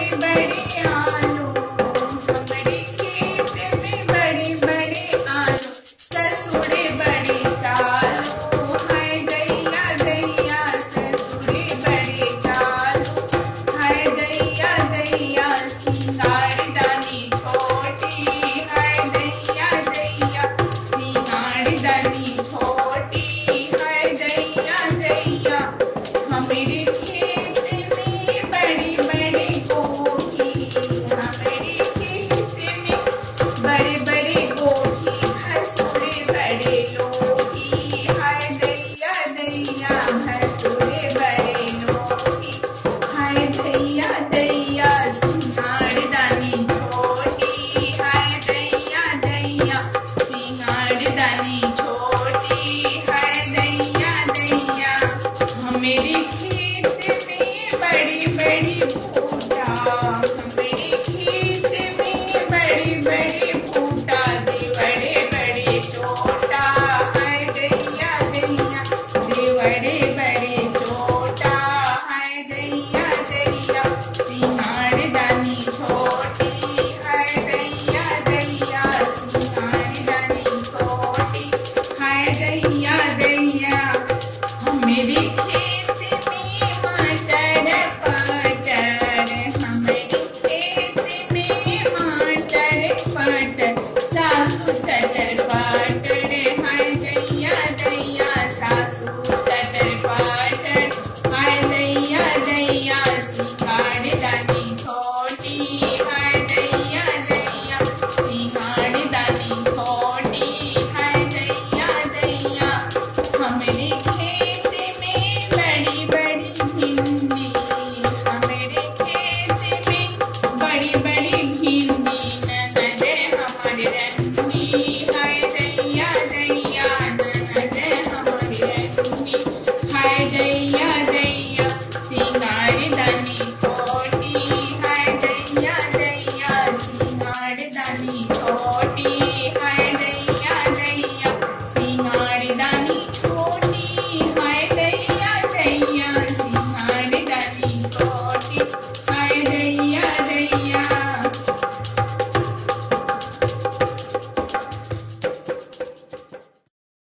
बड़े आलू, हमारे खेत में बड़े बड़े आलू, ससुरे बड़े चालू, हाय दैया दैया ससुरे बड़े चालू, हाय दैया दैया सिंगारदानी छोटी, हाय दैया दैया सिंगारदानी छोटी, हाय दैया दैया हमारे खेत में बड़ी बड़ी गोभी, हमारे खेत में बड़े बड़े गोभी, भसुरे बड़े लोभी, हाय दैया दैया भसुरे बड़े लोभी, हाय दैया दैया सिंगारदानी छोटी, हाय दैया दैया सिंगारदानी छोटी, हाय दैया दैया हमारे खेत में बड़ी बड़ी फूटा, हमारे खेत में बड़ी बड़ी फूटा, दे बड़े बड़े चोटा, हाय दैया दैया दे बड़े बड़े चोटा, हाय दैया दैया सिंगारदानी छोटी, हाय दैया दैया सिंगारदानी छोटी, हाय दैया दैया हमारे खेत में मटर पटर, हमारे खेत में मटर पटर, सासू चटर पटर, हाय दैया दैया सासू चटर पटर, हाय दैया दैया सिंगारदानी छोटी।